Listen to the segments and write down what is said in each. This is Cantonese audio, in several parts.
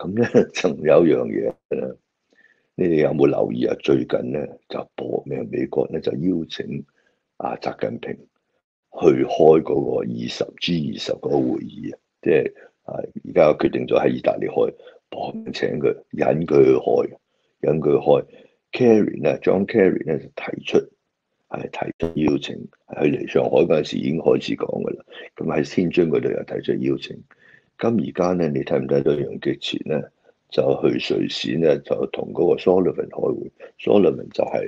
咁咧仲有樣嘢咧，你哋有冇留意啊？最近咧就播咩？美國咧就邀請習近平去開嗰個G20嗰個會議啊，即係而家決定咗喺意大利開，請佢引佢去開，引佢去開。Kerry 咧，John Kerry 咧就提出邀請，佢嚟上海嗰陣時已經開始講噶啦。咁喺天津嗰度又提出邀請。咁而家咧，你睇唔睇到楊潔篪咧就去瑞士咧，就同嗰個 Sullivan 開會。Sullivan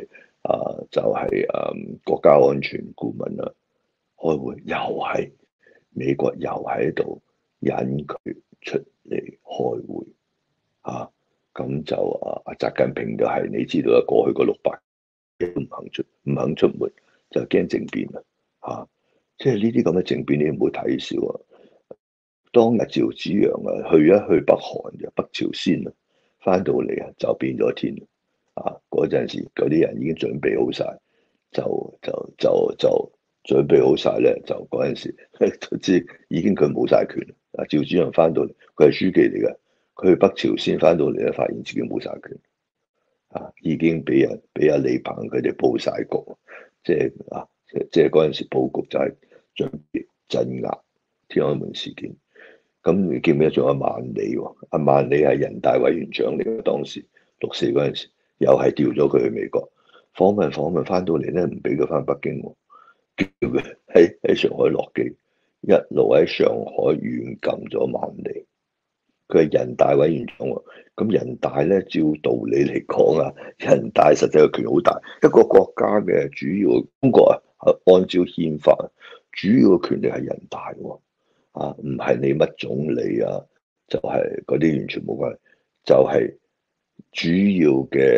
就係國家安全顧問啦。開會又係美國又喺度引佢出嚟開會啊！咁就習近平就係、你知道啦，過去個600都唔肯出門，就驚政變啦嚇！即係呢啲咁嘅政變，你唔好睇少啊！當日趙紫陽去北韓就北朝鮮啊，翻到嚟就變咗天啊！嗰陣時嗰啲人已經準備好晒，就準備好晒咧，就嗰陣時都知已經佢冇晒權。趙紫陽翻到嚟，佢係書記嚟嘅，佢去北朝鮮翻到嚟咧，發現自己冇晒權已經俾阿李鵬佢哋佈晒局，即係嗰陣時佈局就係準備鎮壓天安門事件。咁你記唔記得仲有萬里喎？阿萬里係人大委員長嚟嘅，當時6.4嗰陣時，又係調咗佢去美國訪問翻到嚟咧，唔俾佢翻北京喎，叫佢喺上海落機，一路喺上海軟禁咗萬里。佢係人大委員長喎，咁人大咧照道理嚟講人大實際嘅權好大，一個國家嘅主要中國按照憲法，主要嘅權力係人大喎。唔係你乜總理就係嗰啲完全冇關係，就係主要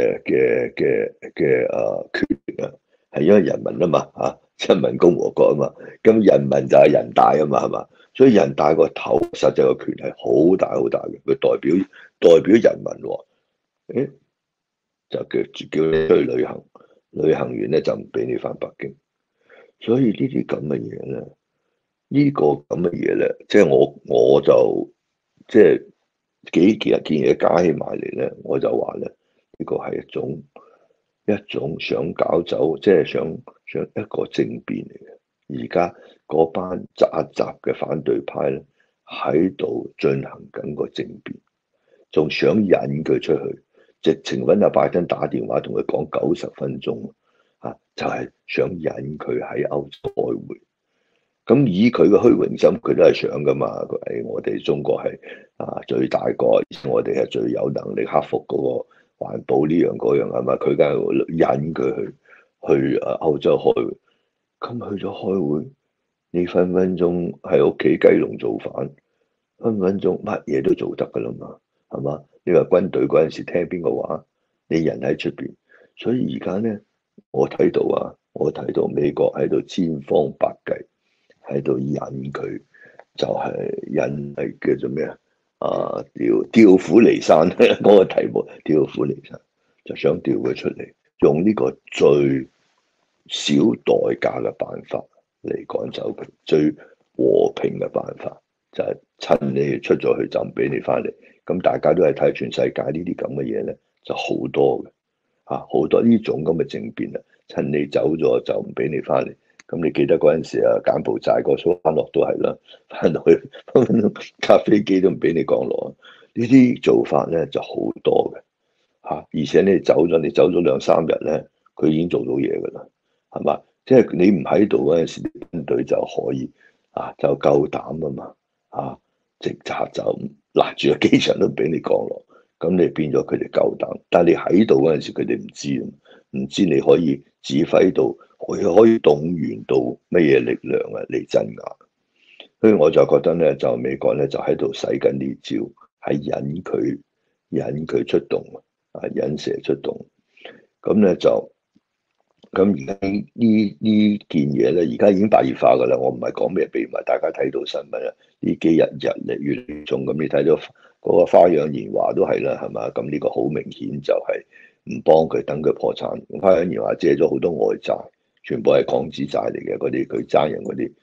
嘅權力係因為人民啊嘛人民共和國啊嘛，咁人民就係人大啊嘛，係嘛？所以人大個頭實際嘅權係好大好大嘅，佢代表人民喎，就叫你去旅行，旅行完咧就唔俾你翻北京，所以呢啲咁嘅嘢咧。呢個咁嘅嘢咧，即係我就即係幾件嘢加起埋嚟咧，我就話咧，呢個係一種想搞走，即係想一個政變嚟嘅。而家嗰班雜嘅反對派咧，喺度進行緊個政變，仲想引佢出去，直情揾阿拜登打電話同佢講90分鐘就係想引佢喺歐洲開會。咁以佢嘅虛榮心，佢都係想噶嘛。我哋中國係最大國，我哋係最有能力克服嗰個環保呢樣嗰樣係嘛？佢梗係引佢去歐洲開會。咁去咗開會，你分分鐘喺屋企雞籠造反，分分鐘乜嘢都做得噶啦嘛，係嘛？你話軍隊嗰陣時聽邊個話？你人喺出邊，所以而家咧，我睇到美國喺度千方百計。喺度引佢，就係引係叫做咩調虎離山嗰個題目，調虎離山就想調佢出嚟，用呢個最少代價嘅辦法嚟趕走佢，最和平嘅辦法就係趁你出咗去就唔俾你翻嚟。咁大家都係睇全世界呢啲咁嘅嘢咧，就好多嘅好多呢種咁嘅政變趁你走咗就唔俾你翻嚟。咁你記得嗰陣時柬埔寨個蘇丹諾都係啦，翻到去架飛機都唔俾你降落。呢啲做法咧就好多嘅而且你走咗2-3日咧，佢已經做到嘢噶啦，係嘛？即係你唔喺度嗰陣時，軍隊就可以就夠膽啊嘛直插就攔住個機場都唔俾你降落。咁你變咗佢哋夠膽，但係你喺度嗰陣時，佢哋唔知你可以指揮到。佢可以動員到乜嘢力量嚟鎮壓，所以我就覺得咧，就美國咧就喺度使緊呢招，係引佢出動引蛇出動。咁咧就咁而家呢件嘢咧，而家已經白熱化噶啦。我唔係講咩秘密，大家睇到新聞啦，呢幾日嚟越嚟越重。咁你睇到嗰個花樣年華都係啦，係嘛？咁呢個好明顯就係唔幫佢，等佢破產。花樣年華借咗好多外債。全部係港紙債嚟嘅，嗰啲佢爭人嗰啲，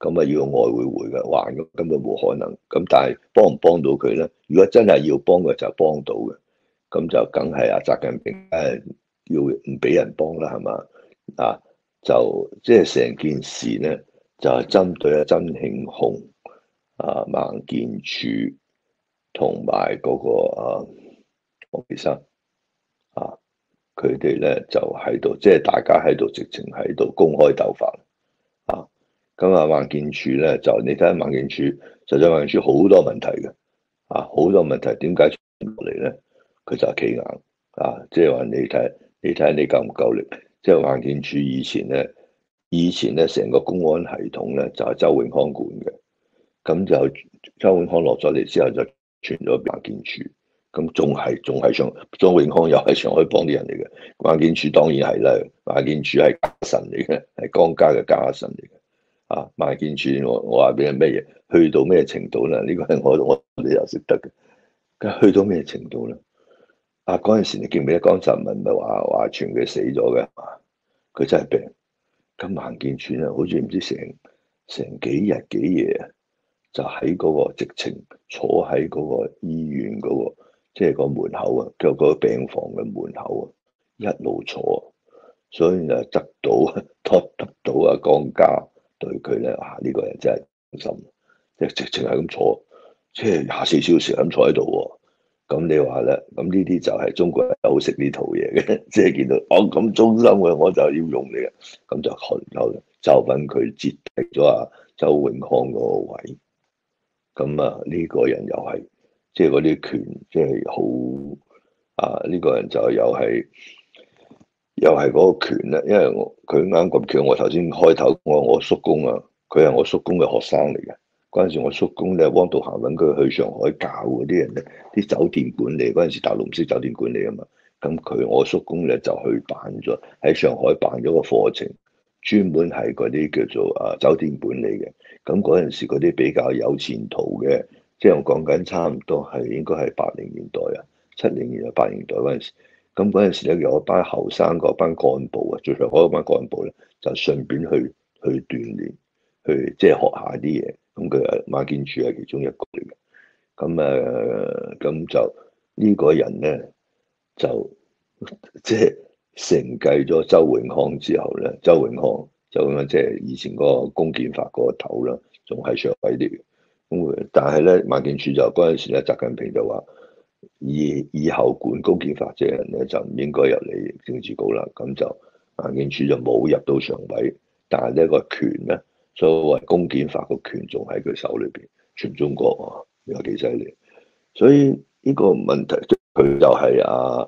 咁啊要用外匯匯嘅還嘅根本冇可能。咁但係幫唔幫到佢咧？如果真係要幫嘅就幫到嘅，咁就梗係阿習近平要唔俾人幫啦，係嘛？啊，就即係成件事咧，就係針對阿曾慶紅、孟建柱同埋嗰個王岐山啊，佢哋咧就喺度，即係大家喺度直情喺度公開鬥法啊！咁啊，孟建柱咧就你睇下孟建柱，實際孟建柱好多問題嘅啊，好多問題，點解出唔落嚟咧？佢就係企硬啊！即係話你睇下你夠唔夠力？即係孟建柱以前咧成個公安系統咧就係周永康管嘅，咁就周永康落咗嚟之後就傳咗孟建柱。咁仲係周永康又係上海幫啲人嚟嘅，孟建柱當然係啦，孟建柱係家臣嚟嘅，係江家嘅家臣嚟嘅。啊，孟建柱我話俾你咩嘢，去到咩程度咧？呢個係我哋又識得嘅。去到咩程度咧？啊，嗰陣時你記唔記得江澤民咪話傳佢死咗嘅？佢真係病。咁孟建柱咧，好似唔知成幾日幾夜啊，就喺嗰個直情坐喺嗰個醫院嗰個。即係個門口啊，叫個病房嘅門口啊，一路坐，所以就得到啊江家對佢咧，呢個人真係忠心，即係直情係咁坐，即係24小時咁坐喺度喎。咁你話咧，咁呢啲就係中國人好識呢套嘢嘅，即係見到我咁忠心嘅，我就要用你嘅，咁就揾佢接替咗周永康嗰個位。咁呢個人又係。即係嗰啲權，即係好呢個人就又係嗰個權咧，因為佢啱咁叫我頭先開頭我叔公啊，佢係我叔公嘅學生嚟嘅。嗰陣時我叔公咧，汪道涵揾佢去上海教嗰啲人咧，啲酒店管理嗰陣時大陸唔識酒店管理啊嘛，咁我叔公咧就去辦咗喺上海辦咗個課程，專門係嗰啲叫做酒店管理嘅。咁嗰陣時嗰啲比較有前途嘅。即係我講緊差唔多係應該係80年代啊，70年代80年代嗰陣時，咁嗰陣時咧有一班後生嗰班幹部啊，最上海嗰班幹部咧就順便去鍛鍊，去即係學下啲嘢。咁佢孟建柱係其中一個嚟嘅。咁就呢個人咧就即係承繼咗周永康之後咧，周永康即係以前嗰個公檢法嗰個頭啦，仲係上位啲嘅。但係咧，孟建柱就嗰陣時咧，習近平就話以後管公檢法嘅人咧就唔應該入嚟政治局啦。咁就孟建柱就冇入到常委，但係呢個權咧，所謂公檢法個權仲喺佢手裏邊，全中國啊，你話幾犀利？所以呢個問題，佢就係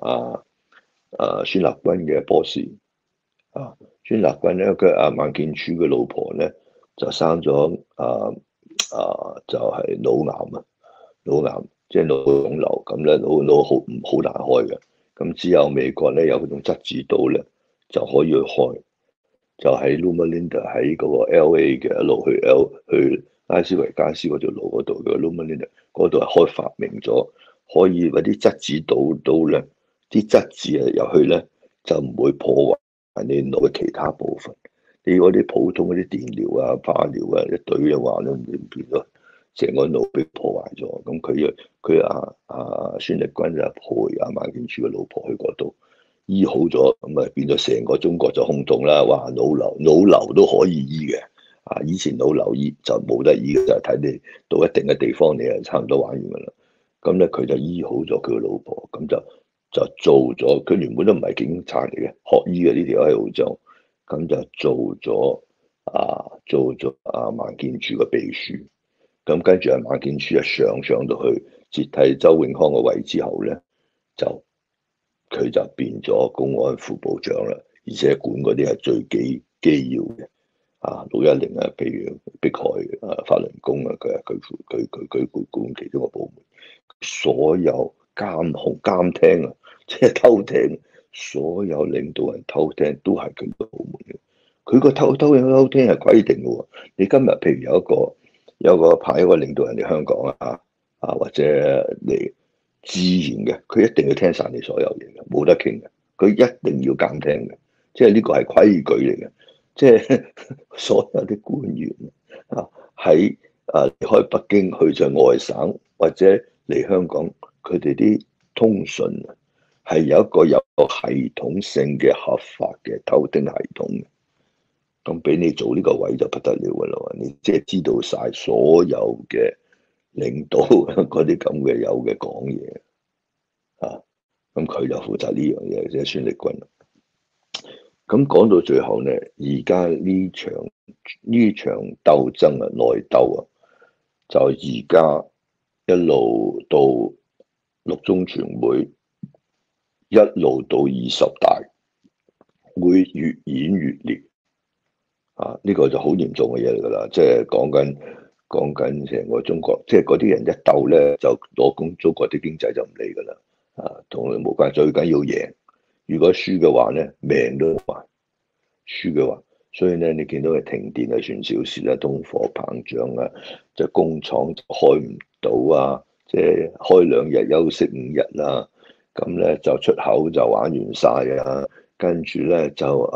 孫立軍嘅 boss 啊。孫立軍咧，佢孟建柱嘅老婆咧就生咗就係腦癌啊，腦癌即係腦腫瘤咁咧，腦好難開嘅。咁只有美國咧有嗰種質子刀咧就可以去開，就喺 Loma Linda 喺嗰個 LA 嘅一路去拉斯維加斯嗰條路嗰度嘅 Loma Linda 嗰度係開發明咗，可以嗰啲質子刀咧，啲質子入去咧就唔會破壞你腦嘅其他部分。你嗰啲普通嗰啲電療啊、化療啊一堆嘅話咧，唔變咗成個腦被破壞咗。咁佢孫力軍就陪孟建柱嘅老婆去嗰度醫好咗，咁啊變咗成個中國就轟動啦。哇！腦瘤都可以醫嘅以前腦瘤醫就冇得醫嘅，就係睇你到一定嘅地方，你係差唔多玩完噶啦。咁咧佢就醫好咗佢嘅老婆，咁就做咗。佢原本都唔係警察嚟嘅，學醫嘅呢條喺澳洲。咁就做咗孟建柱嘅秘書，咁跟住孟建柱上到去接替周永康嘅位之後咧，佢就變咗公安副部長啦，而且管嗰啲係最機要嘅610啊，譬如迫害法輪功啊，佢管其中個部門，所有監控監聽即係偷聽。所有領導人偷聽都係佢個部門嘅，佢個偷聽係規定嘅喎。你今日譬如有個派一個領導人嚟香港或者嚟自然嘅，佢一定要聽晒你所有嘢嘅，冇得傾嘅，佢一定要監聽嘅，即係呢個係規矩嚟嘅。即係所有啲官員喺離開北京去咗外省或者嚟香港，佢哋啲通訊係有一個系統性嘅合法嘅偷聽系統嘅。咁俾你做呢個位就不得了噶啦！你即係知道晒所有嘅領導嗰啲咁嘅有嘅講嘢啊，咁佢就負責呢樣嘢，即係孫力軍。咁講到最後呢，而家呢場鬥爭啊，內鬥啊，就而家一路到六中全會，一路到20大，會越演越烈。呢個就好嚴重嘅嘢嚟㗎啦，即係講緊成個中國，即係嗰啲人一鬥咧，就攞中國啲經濟就唔理㗎啦。同佢無關，最緊要贏。如果輸嘅話咧，命都埋。輸嘅話，所以咧你見到佢停電係算小事啦，通貨膨脹啊，就工廠就開唔到啊，即係開2日休息5日啦，咁咧就出口就玩完晒啊，跟住咧就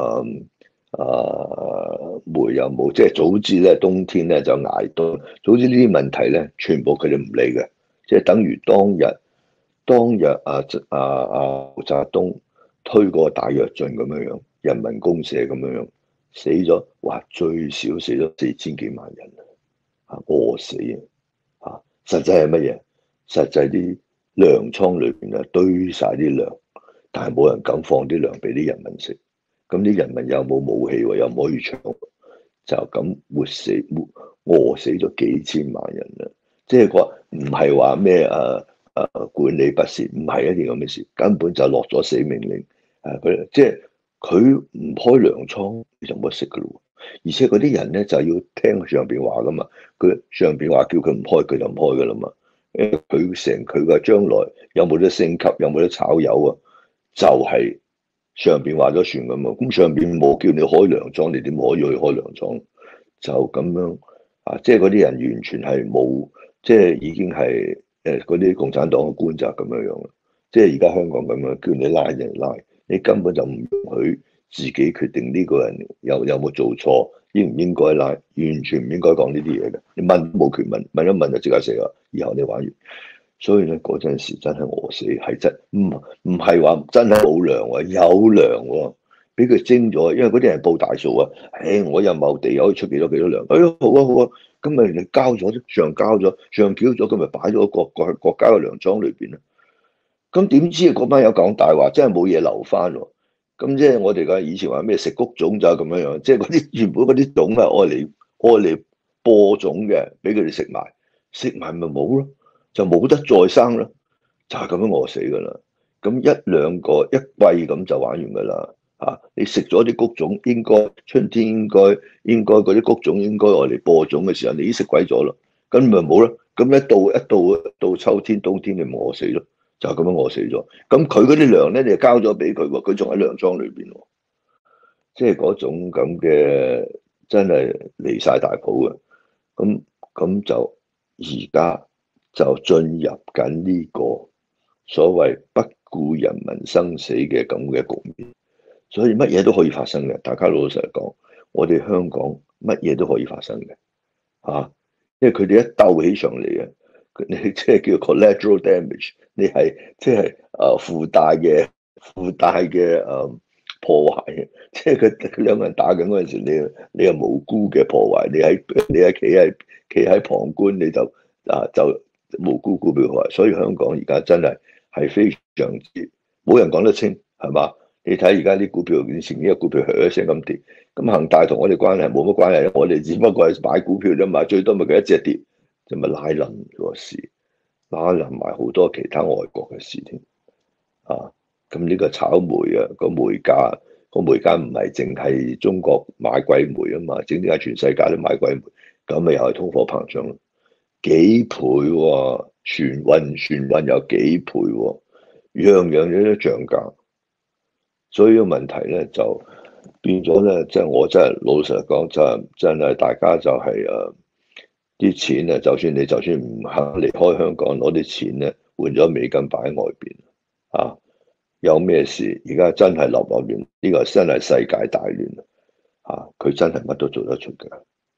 煤又冇，即係早知咧冬天咧就捱凍，早知呢啲問題咧全部佢哋唔理嘅，即係等於當日毛澤東推過大躍進咁樣樣，人民公社咁樣樣死咗，哇最少死咗4000幾萬人餓死啊！實際係乜嘢？實際啲糧倉裏邊啊堆晒啲糧，但係冇人敢放啲糧俾啲人民食。咁啲人民又冇武器喎，又唔可以搶，就咁餓死咗幾千萬人啦！即係話唔係話咩管理不善，唔係一件咁嘅事，根本就落咗死命令。佢即係佢唔開糧倉，你就冇得食噶咯。而且嗰啲人咧就要聽上邊話噶嘛，佢上邊話叫佢唔開，佢就唔開噶啦嘛。佢嘅將來有冇得升級，有冇得炒魷啊？就係上邊話咗算噶嘛。咁上邊冇叫你開糧倉，你點可以去開糧倉？就咁樣即係嗰啲人完全係冇，即係已經係嗰啲共產黨嘅官責咁樣樣。即係而家香港咁樣，叫你拉就拉，你根本就唔容許自己決定呢個人有冇做錯，應唔應該拉，完全唔應該講呢啲嘢嘅。你問都冇權問，問一問就即刻死啦。以後你玩完，所以咧嗰陣時真係餓死，係真唔係話真係冇糧喎，有糧喎，俾佢徵咗，因為嗰啲人報大數啊。我又某地可以出幾多糧，好啊好啊，咁咪你交咗上交咗上繳咗，咁咪擺咗國家嘅糧倉裏邊啦。咁點知嗰班友講大話，真係冇嘢留翻喎。咁即係我哋嘅以前話咩食谷種就係咁樣樣，即係嗰啲原本嗰啲種係愛嚟播種嘅，俾佢哋食埋咪冇咯，就冇得再生咯，就係咁樣餓死噶啦。咁1、2個一季咁就玩完噶啦。你食咗啲谷種，應該春天應該嗰啲谷種應該愛嚟播種嘅時候，你已經食鬼咗咯，咁咪冇咯。咁一到秋天冬天，你咪餓死咯。就咁樣餓死咗，咁佢嗰啲糧咧，你就交咗俾佢喎，佢仲喺糧倉裏邊喎，即係嗰種咁嘅真係離晒大譜嘅，咁就而家就進入緊呢個所謂不顧人民生死嘅咁嘅局面，所以乜嘢都可以發生嘅。大家老實講，我哋香港乜嘢都可以發生嘅，因為佢哋一鬥起上嚟啊！你即係叫 collateral damage，你係即係附帶嘅破壞，即係佢兩個人打緊嗰陣時，你係無辜嘅破壞，你係企喺旁觀，你就無辜被破壞。所以香港而家真係非常之冇人講得清，係嘛？你睇而家啲股票，以前呢個股票響一聲咁跌，咁恒大同我哋關係冇乜關係，我哋只不過係買股票啫嘛，最多咪佢一隻跌。就咪拉冧個市，拉冧埋好多其他外國嘅事添咁呢個炒煤個煤價唔係淨係中國買貴煤啊嘛，整點解全世界都買貴煤？咁咪又係通貨膨脹咯，幾倍喎？船運有幾倍喎？樣樣都漲價，所以個問題咧就變咗咧，即係我真係老實講，真係大家就係啲錢啊，就算唔肯離開香港，攞啲錢咧換咗美金擺喺外邊有咩事？而家真係立亂，呢個真係世界大亂佢真係乜都做得出嘅。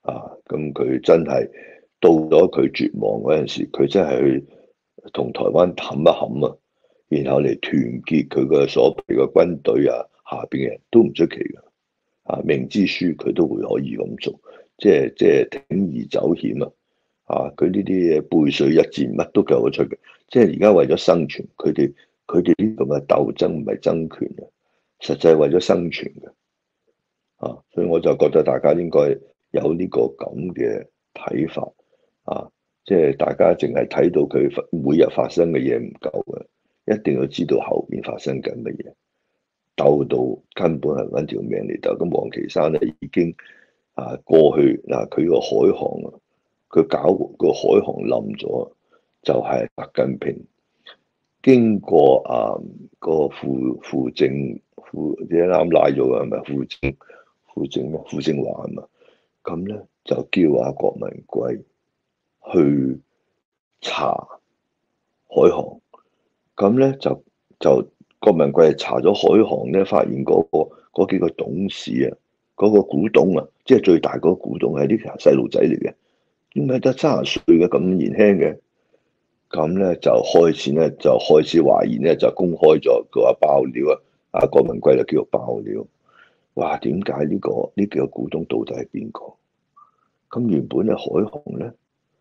咁佢真係到咗佢絕望嗰陣時，佢真係去同台灣冚一冚啊，然後嚟團結佢嘅所謂嘅軍隊下邊嘅人都唔出奇㗎。明知輸佢都會可以咁做，即係鋌而走險啊！佢呢啲嘢背水一戰，乜都夠得出嘅。即係而家為咗生存，佢哋呢咁嘅鬥爭唔係爭權嘅，實際係為咗生存嘅。所以我就覺得大家應該有呢個咁嘅睇法。即係大家淨係睇到佢每日發生嘅嘢唔夠嘅，一定要知道後面發生緊乜嘢。鬥到根本係揾條命嚟鬥，咁王岐山咧已經過去嗱，佢個海航啊，佢搞個海航冧咗，就係習近平經過個傅政即係啱賴咗嘅係咪傅政華啊嘛，咁咧就叫郭文貴去查海航，咁咧就郭文貴係查咗海航咧，發現嗰幾個董事嗰個股東即係最大嗰個股東係啲細路仔嚟嘅，點解得30歲嘅咁年輕嘅？咁咧就開始懷疑咧，就公開咗佢話爆料郭文貴就叫做爆料，哇！點解呢幾個股東到底係邊個？咁原本咧海航咧，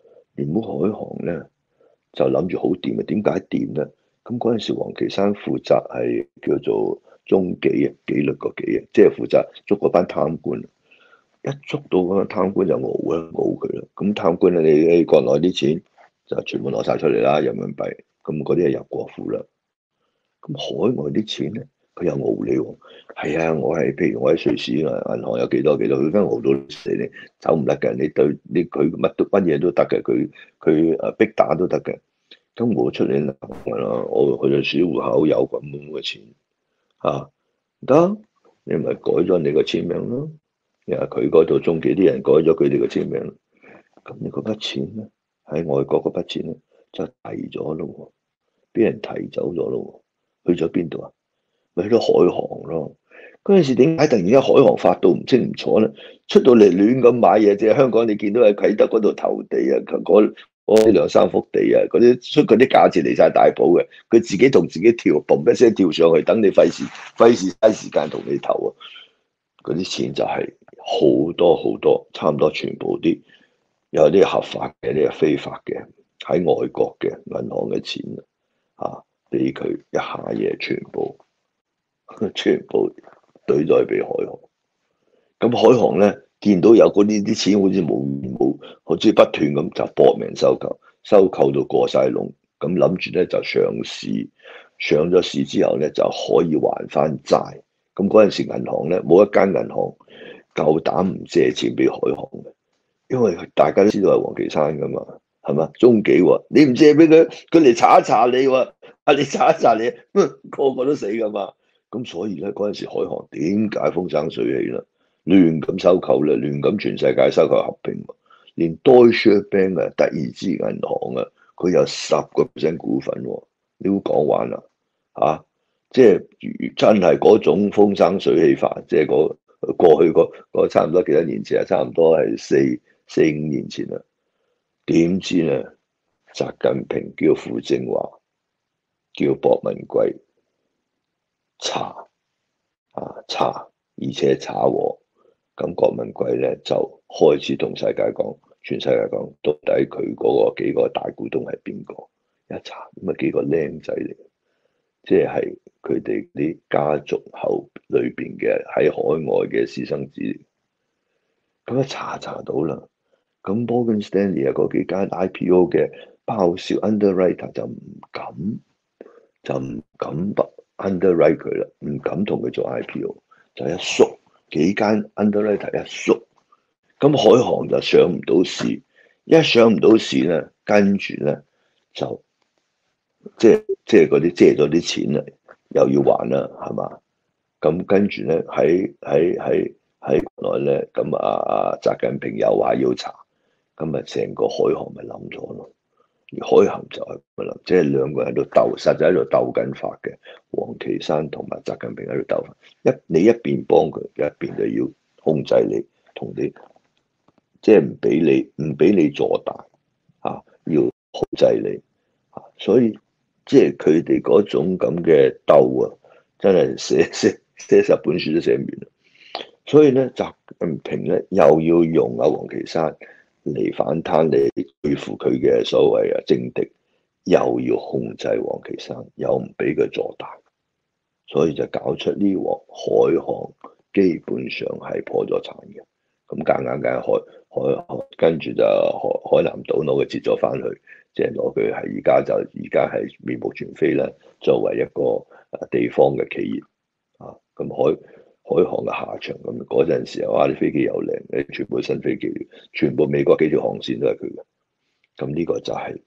就諗住好掂嘅，點解掂咧？咁嗰陣時，王岐山負責係叫做中紀紀律個紀即係負責捉嗰班貪官。一捉到嗰班貪官就熬佢啦。咁貪官咧，你國內啲錢就全部攞晒出嚟啦，人民幣。咁嗰啲係入國庫啦。咁海外啲錢咧，佢又熬你喎。係啊，譬如我喺瑞士銀行有幾多，佢梗熬到死你，走唔甩嘅。你佢乜嘢都得嘅，佢逼打都得嘅。咁我出嚟啦，我去到小戶口有咁嘅錢得，你咪改咗你個簽名咯。佢嗰度中紀啲人改咗佢哋個簽名，咁你嗰筆錢咧喺外國嗰筆錢咧就提咗咯，俾人提走咗咯，去咗邊度啊？咪去咗海航咯。嗰陣時點解突然間海航發到唔清唔楚咧？出到嚟亂咁買嘢，即係香港你見到喺啟德嗰度投地嗰2、3幅地嗰啲出嗰啲價錢嚟晒大埔嘅，佢自己同自己跳，嘣一聲跳上去，等你費事嘥時間同你投嗰啲錢就係好多好多，差唔多全部有啲合法嘅，啲係非法嘅，喺外國嘅銀行嘅錢俾佢一下嘢全部懟咗去俾海航。咁海航咧見到有嗰啲錢好似冇，好似不斷咁就搏命收購到過晒籠，咁諗住咧就上市，上咗市之後咧就可以還翻債。咁嗰陣時銀行咧冇一間銀行夠膽唔借錢俾海航嘅，因為大家都知道係王岐山噶嘛，係嘛？中紀喎，你唔借俾佢，佢嚟查一查你喎，你查一查你，個個都死噶嘛。咁所以咧嗰陣時海航點解風生水起啦？亂咁收購啦，亂咁全世界收購合併，連 Deutsche Bank 德意志銀行佢有10% 股份，你會講玩啦即係真係嗰種風生水起法，即係過去嗰差唔多幾多年前差唔多係4、5年前啦。點知咧，習近平叫傅政華，叫郭文貴查，而且查喎。咁郭文貴咧就開始同全世界講，到底佢嗰幾個大股東係邊個？一查咁幾個僆仔嚟，即係佢哋啲家族裏邊嘅喺海外嘅私生子。咁一查到啦，咁 Morgan Stanley 嗰幾間 IPO 嘅包銷 underwriter 就唔敢 underwrite 佢啦，唔敢同佢做 IPO， 就一縮。幾間 underwriter 一縮，咁海航就上唔到市，一上唔到市咧，跟住咧就即係嗰啲借咗啲錢啦，又要還啦，係嘛？咁跟住咧喺國內咧，咁習近平又話要查，咁咪成個海航咪冧咗咯。而海航就係即係兩個人喺度鬥，實際喺度鬥緊法嘅。王岐山同埋習近平喺度鬥法，你一邊幫佢，一邊就要控制你，同你即係唔俾你坐大要控制你所以即係佢哋嗰種咁嘅鬥真係寫十本書都寫唔完。所以咧，習近平咧又要用王岐山嚟反貪嚟對付佢嘅所謂政敵，又要控制王岐山，又唔俾佢坐大，所以就搞出呢鑊海航基本上係破咗產嘅。咁夾硬海跟住就海南島攞佢截咗翻去，即係攞佢係而家係面目全非啦。作為一個地方嘅企業咁海航嘅下場咁嗰陣時候啲飛機又靚，你全部新飛機，全部美國幾條航線都係佢嘅。咁呢個就係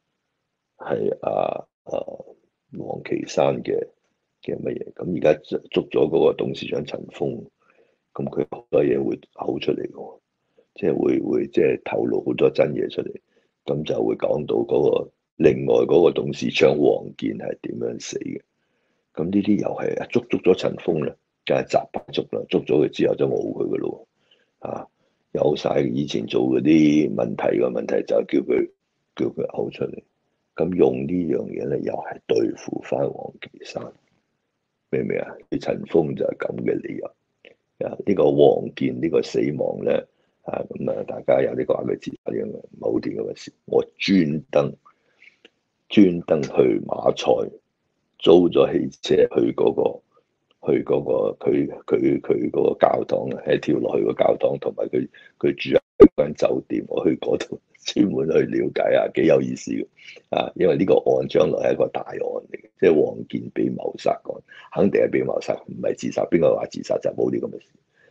王岐山嘅乜嘢？咁而家捉咗嗰個董事長陳鋒，咁佢好多嘢會嘔出嚟嘅，即係會即係透露好多真嘢出嚟，咁就會講到另外嗰個董事長王健係點樣死嘅。咁呢啲又係捉咗陳鋒啦，梗係習慣捉啦，捉咗佢之後就冇佢嘅咯。有晒以前做嗰啲問題就叫佢嘔出嚟。咁用呢樣嘢咧，又係對付翻王岐山，明唔明啊？陳鋒就係咁嘅理由。呢個王健呢個死亡咧，大家有啲話佢自殺嘅，冇啲咁嘅事。我專登去馬賽租咗汽車去嗰個教堂係跳落去個教堂，同埋佢住喺間酒店，我去嗰度專門去了解下，幾有意思嘅。因為呢個案將來係一個大案嚟嘅，即係王健被謀殺案，肯定係被謀殺，唔係自殺。邊個話自殺就冇啲咁嘅事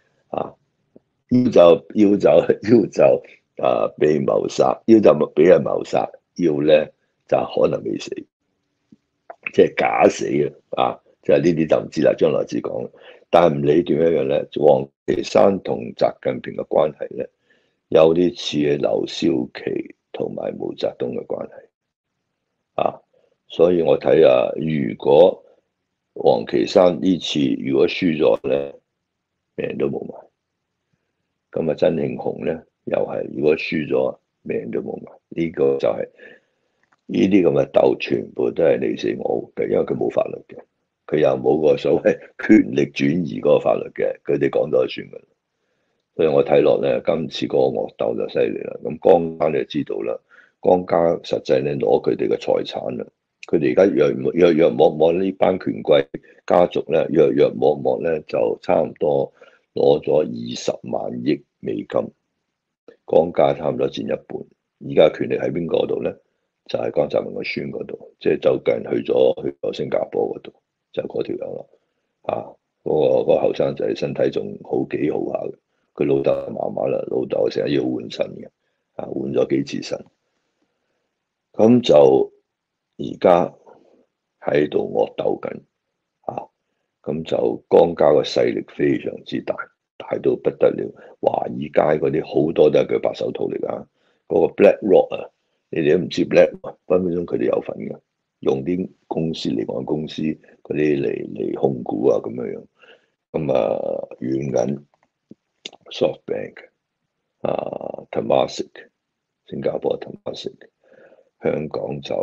要就被謀殺，要就俾人謀殺，要咧就可能未死，即係假死即係呢啲就唔知啦，將來至講。但係唔理點樣咧，王岐山同習近平嘅關係咧，有啲似係劉少奇同埋毛澤東嘅關係所以我睇如果王岐山呢次如果輸咗咧，命都冇埋。咁曾慶紅咧又係，如果輸咗命都冇埋。呢個就係呢啲咁嘅鬥，全部都係你死我活嘅，因為佢冇法律嘅。佢又冇個所謂權力轉移嗰個法律嘅，佢哋講咗就算噶啦。所以我睇落咧，今次嗰個惡鬥就犀利啦。咁江家你就知道啦，江家實際咧攞佢哋嘅財產啦，佢哋而家約莫呢班權貴家族咧，約莫咧就差唔多攞咗20萬億美金，江家差唔多佔一半。而家權力喺邊個度咧？就係江澤民個孫嗰度，即係就近去咗新加坡嗰度。就嗰條友啦，嗰個後生仔身體仲幾好下嘅，佢老豆麻麻啦，老豆成日要換腎嘅，換咗幾次腎，咁就而家喺度惡鬥緊，咁就江家嘅勢力非常之大，大到不得了，華爾街嗰啲好多都係佢白手套嚟㗎，嗰個 BlackRock 你哋都唔知 BlackRock 分分鐘佢哋有份嘅。用啲公司離岸公司嗰啲嚟控股咁樣，咁軟銀 SoftBank Temasek 新加坡 Temasek 香港就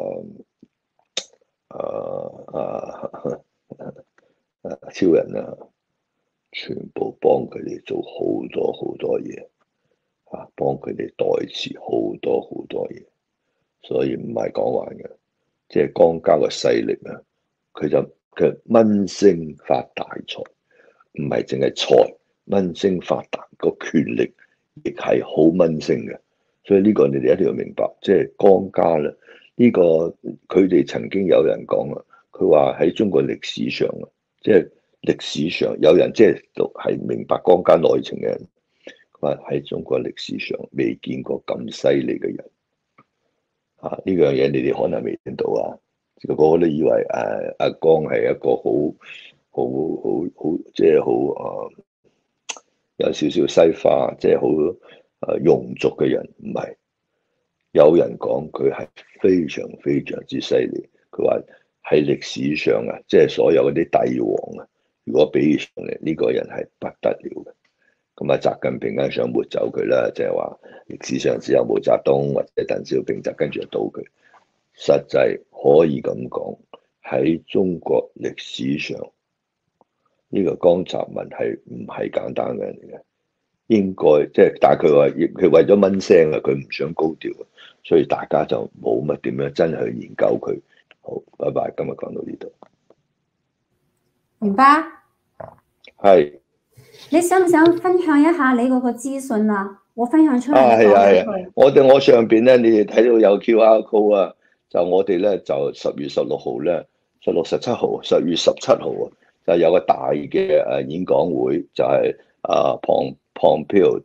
超人全部幫佢哋做好多嘢幫佢哋代持好多嘢，所以唔係講玩嘅。即係江家嘅勢力佢蚊星發大財，唔係淨係財，蚊星發達個權力亦係好蚊星嘅，所以呢個你哋一定要明白。即係江家咧，呢個佢哋曾經有人講佢話喺中國歷史上即係歷史上有人即係明白江家內情嘅人，佢話喺中國歷史上未見過咁犀利嘅人。呢樣嘢你哋可能未聽到個個都以為阿江係一個好即係好有少少西化，即係好庸俗嘅人，唔係。有人講佢係非常之犀利，佢話喺歷史上即係所有嗰啲帝王如果比上嚟呢個人係不得了嘅。咁咁啊，習近平梗係想抹走佢啦，即係話歷史上只有毛澤東或者鄧小平就跟住就到佢。實際可以咁講，喺中國歷史上呢個江澤民係唔係簡單嘅人嚟嘅？應該即係，但係佢話佢為咗蚊聲啊，佢唔想高調，所以大家就冇乜點樣真係去研究佢。好，拜拜，今日講到呢度。 明白。係。你想唔想分享一下你嗰個資訊啊？我分享出嚟。 係啊。我上邊咧，你哋睇到有 QR code 啊，就我哋咧就10月16號咧，16、17號，10月17號啊，就有個大嘅演講會，就係Pompeo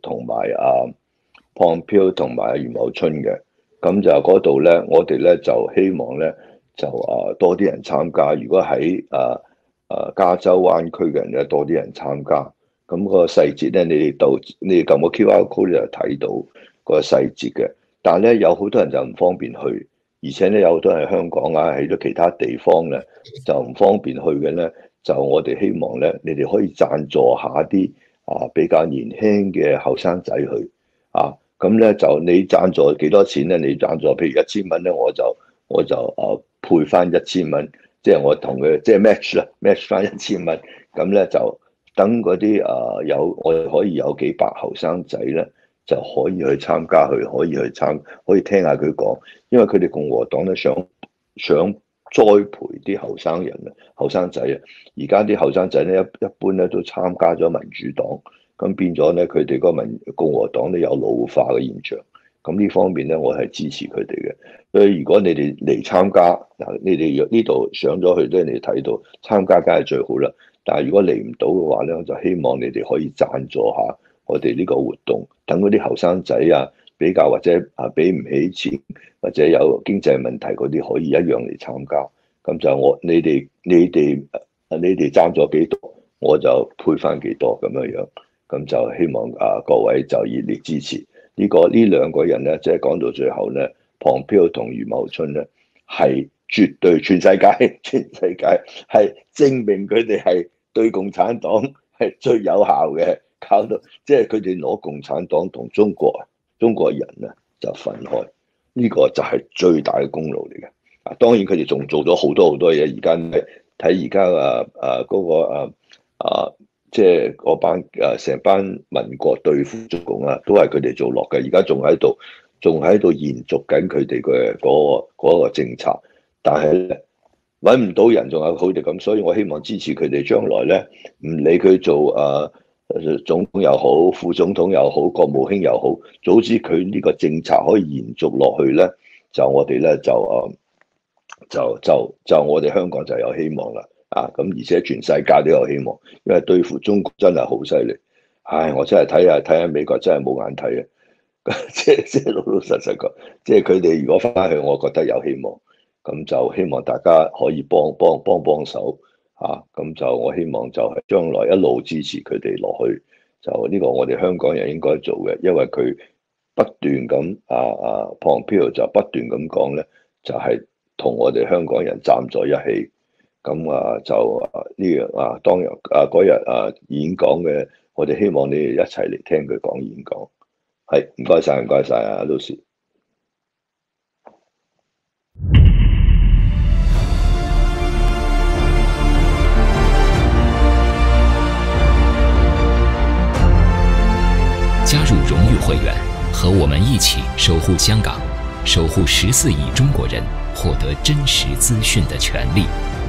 同埋余茂春嘅。咁就嗰度咧，我哋咧就希望咧就多啲人參加。如果喺加州灣區嘅人咧，多啲人參加。咁個細節咧，你哋撳個 QR code 就睇到個細節嘅。但係咧，有好多人就唔方便去，而且咧有好多人喺香港啊，喺咗其他地方咧就唔方便去嘅咧。就我哋希望咧，你哋可以贊助下啲比較年輕嘅後生仔去啊。咁咧就你贊助幾多錢咧？你贊助譬如1000蚊咧，我就配翻1000蚊，即係我同佢即係 match 翻1000蚊。咁咧就等嗰啲我哋可以有幾百後生仔咧，就可以去參加，可以聽下佢講，因為佢哋共和黨咧想栽培啲後生人啊，後生仔啊。而家啲後生仔咧一般咧都參加咗民主黨，咁變咗咧佢哋個共和黨咧有老化嘅現象。咁呢方面咧，我係支持佢哋嘅。所以如果你哋嚟參加嗱，你哋若呢度上咗去咧，你哋睇到參加梗係最好啦。但係如果嚟唔到嘅話咧，我就希望你哋可以贊助下我哋呢個活動，等嗰啲後生仔比較或者俾唔起錢或者有經濟問題嗰啲可以一樣嚟參加。咁就你哋贊助幾多，我就配翻幾多咁樣。咁就希望各位就熱烈支持呢兩個人咧，即係講到最後咧，Pompeo同余茂春咧係絕對全世界係證明佢哋係對共產黨係最有效嘅，搞到即係佢哋攞共產黨同中國人就分開，呢個就係最大嘅功勞嚟嘅。當然佢哋仲做咗好多嘢，而家睇而家即係嗰班成班民國對付中共都係佢哋做落嘅，而家仲喺度延續緊佢哋嘅嗰個政策，但係咧揾唔到人，仲有佢哋咁，所以我希望支持佢哋將來咧，唔理佢做總統又好，副總統又好，國務卿又好，早知佢呢個政策可以延續落去咧，就我哋咧就我哋香港就有希望啦。咁而且全世界都有希望，因為對付中國真係好犀利。我真係睇下美國真係冇眼睇啊！即係老實講，即係佢哋如果翻去，我覺得有希望。咁就希望大家可以幫手咁就我希望就係將來一路支持佢哋落去。就呢個我哋香港人應該做嘅，因為佢不斷咁Pompeo就不斷咁講咧，就係同我哋香港人站在一起。咁就呢樣當日嗰日演講嘅，我哋希望你哋一齊嚟聽佢講演講。係，唔該晒Lucy。 加入荣誉会员，和我们一起守护香港，守护14亿中国人获得真实资讯的权利。